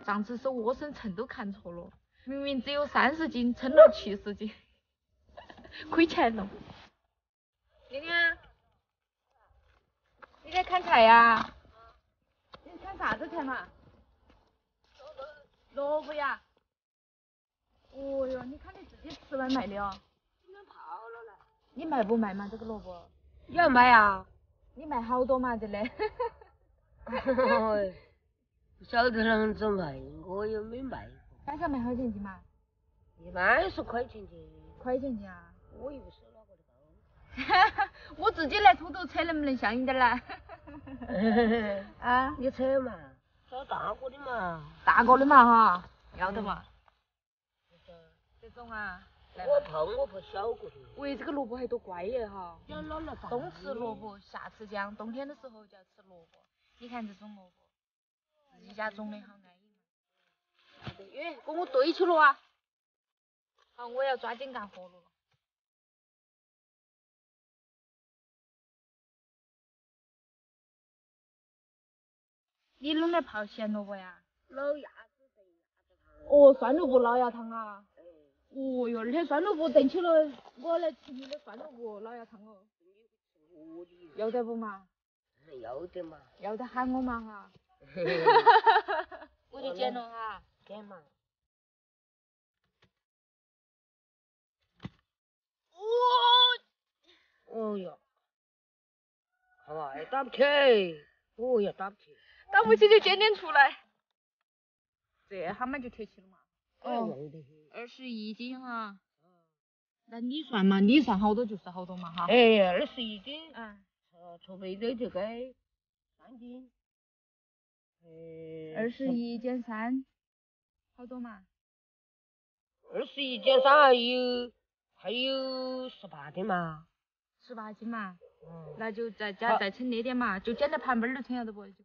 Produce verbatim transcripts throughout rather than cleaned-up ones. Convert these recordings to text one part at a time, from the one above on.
上次收莴笋称都看错了，明明只有三十斤，称了七十斤，亏钱了。玲玲，你在砍柴呀？你砍啥子柴嘛？萝卜呀。哦哟，你看你自己吃完卖的哦。 今天泡了嘞。 你卖不卖嘛？这个萝卜？ 你要卖啊？ 你卖好多嘛？这嘞？ 不晓得啷子卖，我又没卖过。 半箱卖好钱斤嘛？ 一般是块钱斤。 块钱斤啊？ 我又不是哪个的高。 我自己来偷偷扯，能不能像你点儿呢？啊， 你扯嘛，找大个的嘛。 大个的嘛哈，要得嘛。这种啊。 我怕我怕小个的。 喂，这个萝卜还多乖耶哈。 要老了大。 冬吃萝卜，夏吃姜，冬天的时候就要吃萝卜。你看这种萝卜，自己家种的好安逸嘛。耶，给我对起了啊！好，我要抓紧干活了。你弄来泡咸萝卜呀？ 老鸭子炖鸭子汤。 哦，酸萝卜老鸭汤啊。 哎。 哦哟，那酸萝卜炖起了，我来吃你的酸萝卜老鸭汤哦。要得不嘛？ 要得嘛。 要得喊我嘛哈。我就剪了哈。 剪嘛。哦。哦哟。看嘛，打不起。哦呀，打不起。 打不起就剪点出来。这哈嘛就贴起了嘛。 哦。 二十一斤哈。那你算嘛？你算好多就是好多嘛哈。 哎，二十一斤。 嗯。 呃，储备的就该三斤。 二十一减三，好多嘛？ 二十一减三还有还有十八斤嘛？ 十八斤嘛？ 嗯。 那就再加再称那点嘛，就减到盘本儿就称了得不？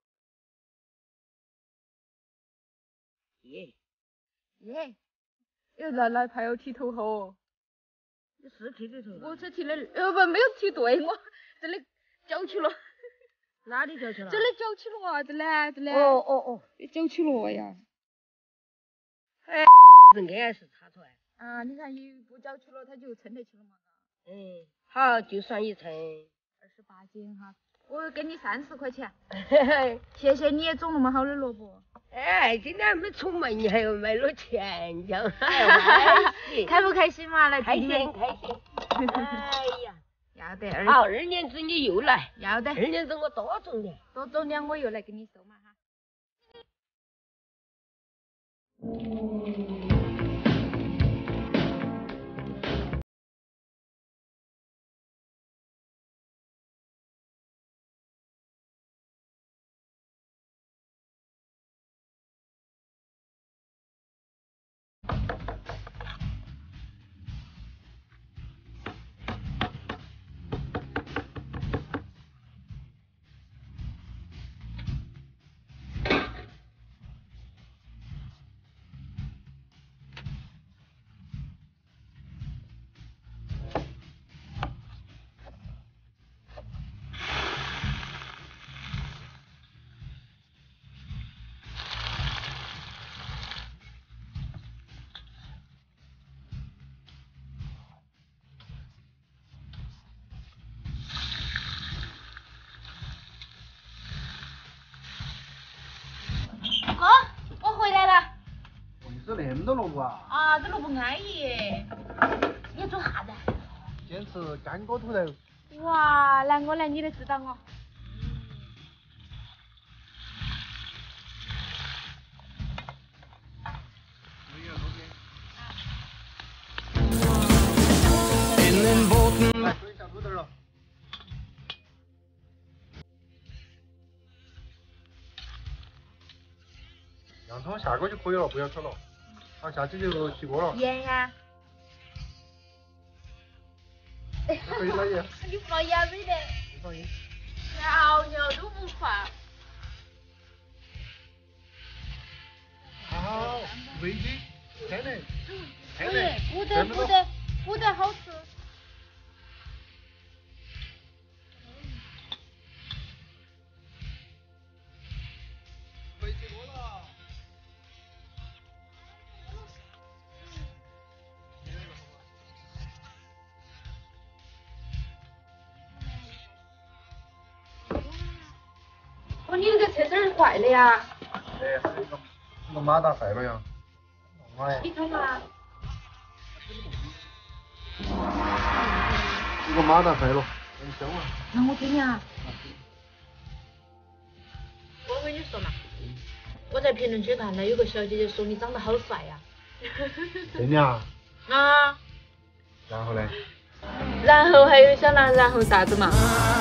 耶。 耶。哟，那那还要剃头哦。 你是剃的头？ 我是剃的，呃不没有剃对，我这里绞起了。 哪里绞起了？ 这里绞起了啊，这里这里。 哦哦哦， 绞起了呀。 哎，是硬是插出来。 啊，你看一不绞起了，它就称得起了嘛。 嗯，好，就算一称。 二十八斤哈，我给你三十块钱。谢谢你也种那么好的萝卜。 哎，今天没出门，你还要卖了钱，这样开不开心嘛？来， 开心开心。哎呀， 要得二。 好，二年子你又来。 要得。 二年子我多种点。 多种点，我又来给你收嘛哈。哥，我回来了。 你吃那么多萝卜啊？ 啊，这萝卜安逸。你做啥子？ 坚持干锅土豆。 哇，来我来你的指导我。 来，准一下土豆了。洋葱下锅就可以了，不要炒了。好，下去就起锅了。 盐呀。 可以了盐。 你不放盐没得。 不放盐。 尿尿都不放。 好，味精，添的，添的， 对，不得不得不得好吃。 可以起锅了。 你这个车身儿坏的呀？ 哎，是一个一个马达坏了呀。妈呀！ 你看嘛。 一个马达坏了，很香啊。 那我听呀。我跟你说嘛，我在评论区看到有个小姐姐说你长得好帅呀。 真的啊？ 啊。 然后呢？ 然后还有小男，然后啥子嘛？